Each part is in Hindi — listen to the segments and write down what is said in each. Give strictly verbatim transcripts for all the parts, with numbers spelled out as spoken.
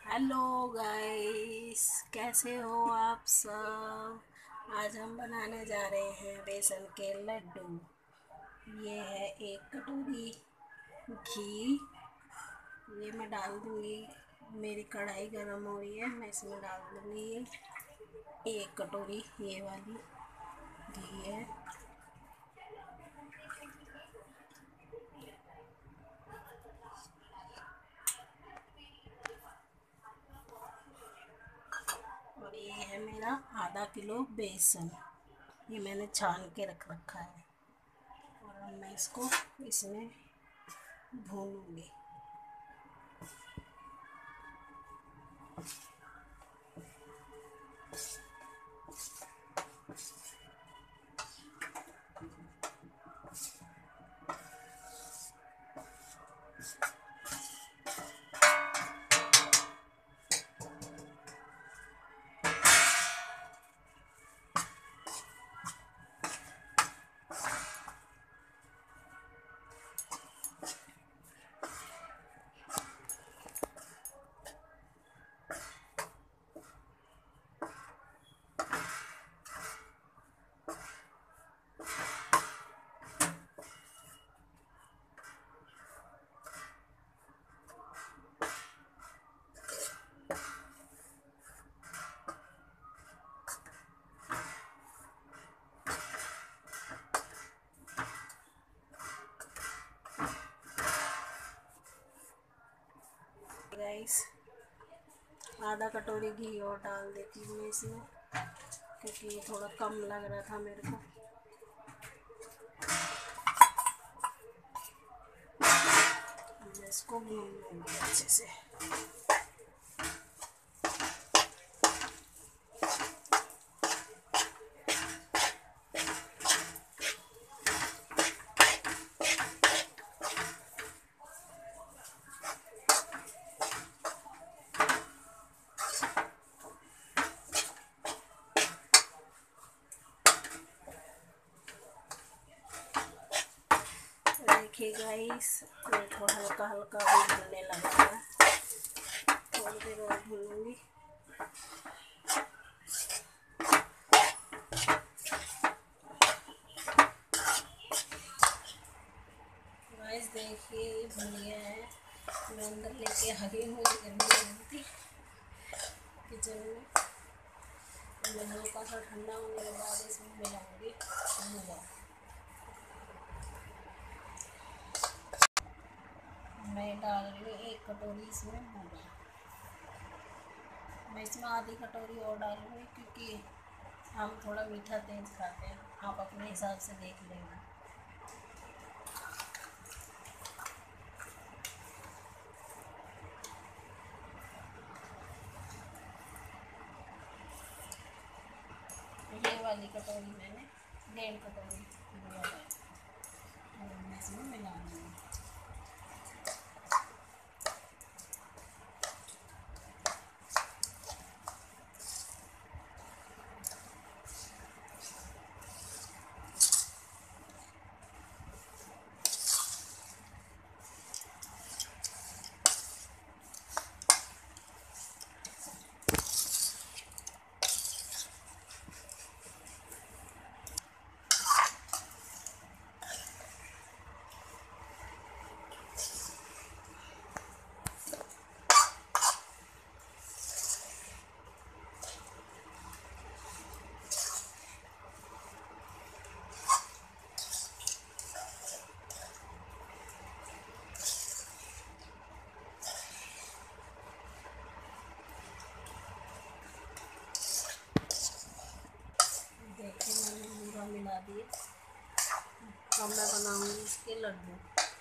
हेलो गाइस, कैसे हो आप सब। आज हम बनाने जा रहे हैं बेसन के लड्डू। ये है एक कटोरी घी। ये मैं डाल दूँगी। मेरी कढ़ाई गरम हो रही है, मैं इसमें डाल दूँगी ये एक कटोरी ये वाली घी है। और ये है मेरा आधा किलो बेसन। ये मैंने छान के रख रखा है और अब मैं इसको इसमें भूनूंगी। गाइस, आधा कटोरी घी और डाल देती हूँ इसमें, क्योंकि ये थोड़ा कम लग रहा था मेरे को। मैं इसको भून लूँगी अच्छे से। देखिए गाइस, ये थोड़ा हल्का हल्का भी भूनने लगा है। थोड़ी देर और भूनूंगी। गाइस देखिए, ये भुन गया है। मैं अंदर लेके आ गई हूँ, मुझे गर्मी लग रही थी किचन में। मैं हल्का सा ठंडा होने के बाद इसमें मिलाऊंगी मूंगा। मैं डाल रही हूँ एक कटोरी इसमें मूंगा। मैं इसमें आधी कटोरी और डालूंगी, क्योंकि हम थोड़ा मीठा तेज खाते हैं। आप अपने हिसाब से देख लेंगे। ये वाली कटोरी मैंने डेढ़ कटोरी लिया है और मैं इसमें मिला दूँगी। देखिए, मैंने पूरा मिला दिए। अब मैं बनाऊंगी इसके लड्डू।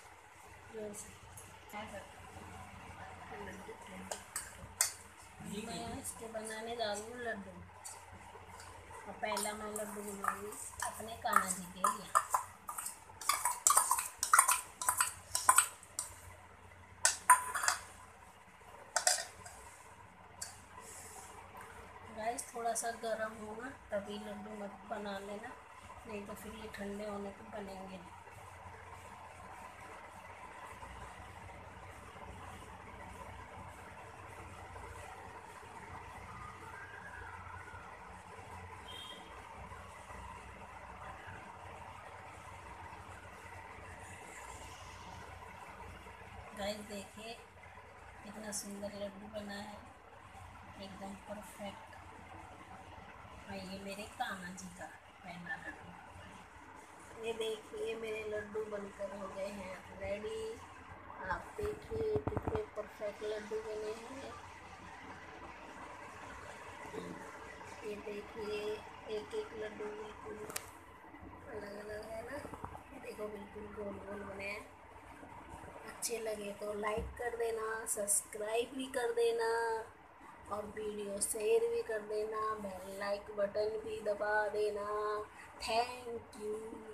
मैं इसके बनाने जा रही हूँ लड्डू। और पहला मैं लड्डू बनाऊंगी अपने कान्हा जी के लिए। गाइस, थोड़ा सा गर्म होगा तभी लड्डू मत बना लेना, नहीं तो फिर ये ठंडे होने पे बनेंगे नहीं। गाइस देखिए कितना सुंदर लड्डू बना है, एकदम परफेक्ट। और ये मेरे कान्हा जी का पहना लड्डू। ये देखिए मेरे लड्डू बनकर हो गए हैं रेडी। आप देखिए कितने परफेक्ट लड्डू बने हैं। ये देखिए एक एक लड्डू बिल्कुल अलग अलग है ना, देखो बिल्कुल गोल गोल बने हैं। अच्छे लगे तो लाइक कर देना, सब्सक्राइब भी कर देना और वीडियो शेयर भी कर देना, बेल लाइक बटन भी दबा देना। Thank you.